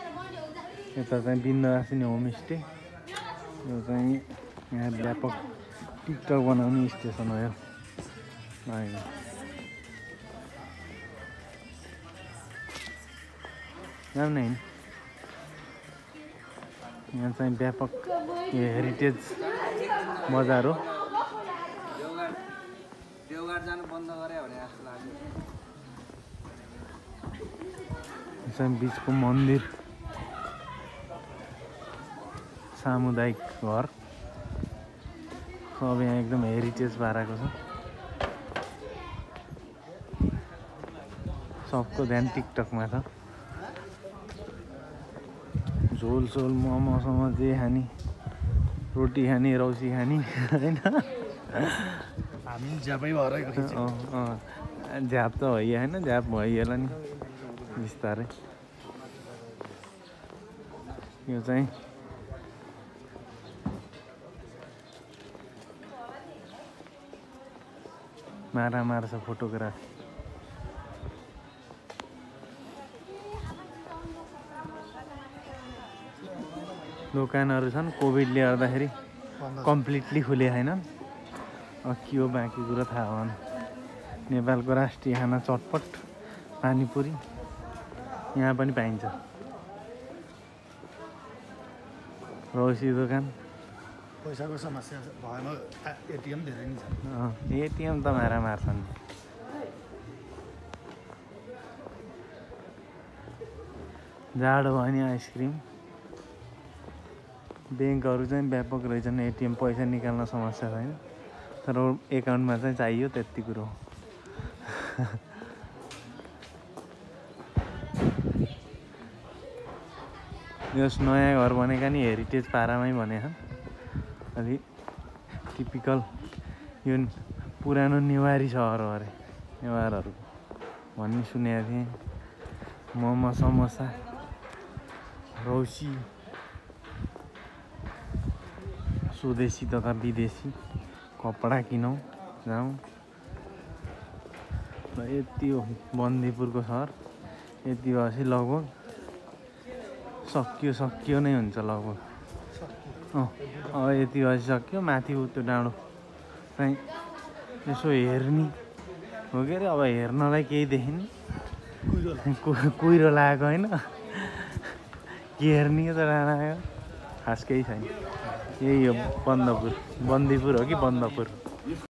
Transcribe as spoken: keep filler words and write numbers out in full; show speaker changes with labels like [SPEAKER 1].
[SPEAKER 1] यता चाहिँ बिन्दवासिनी होमस्टे यो चाहिँ यहाँ व्यापक टिकटक बनाउने स्टेसन हो यो होइन जाऊ न यहाँ चाहिँ व्यापक हेरिटेज बजार हो चाहिँ बिचको मन्दिर सामुदायिक घर सब यहाँ एकदम हेरिटेज पारेको छ सबको ध्यान टिकटकमा छ झोल सोल मोमोसम्म जे खाने रोटी खाने रौसी खाने होइन
[SPEAKER 2] हामी झ्यापै भएर
[SPEAKER 1] झ्याप त भइयो होइन झ्याप भइहाल्यो नि बिस्तारै यो चाहिँ मारामार छ फोटोग्राफी दोकानहरू छन् कोभिडले गर्दाखेरि कम्प्लिटली खुले छैन के हो बाँकी कुरो थाहा भएन नेपालको राष्ट्रिय खाना चटपट पानीपुरी यहाँ पनि पाइन्छ रौसी दोकान
[SPEAKER 2] पैसाको समस्या भएन एटिएम धेरै नै छ
[SPEAKER 1] एटिएम त मारामार छन् जाडो भयो नि आइसक्रिम ब्याङ्कहरू चाहिँ व्यापक रहेछन् एटिएम पैसा निकाल्न समस्या छैन तर एकाउन्टमा चाहिँ चाहियो त्यति कुरो यस नयाँ घर बनेका नि हेरिटेज पारामै बनेका अलि टिपिकल यो पुरानो नेवारी सहर हो अरे नेवारहरू भन्ने सुनेको थिएँ मोमो समोसा रौसी स्वदेशी तथा विदेशी कपडा किनौँ जाउँ र यति हो बन्दीपुरको सहर यति भएपछि लगभग सकियो सकियो नै हुन्छ लगभग अँ अब यति भएपछि सक्यो माथि त्यो डाँडो चाहिँ यसो हेर्ने हो के अरे अब हेर्नलाई केही देखिने कुहिरो लागेको होइन के हेर्ने त लाग्यो खास केही छैन यही हो बन्दपुर बन्दीपुर हो कि बन्दपुर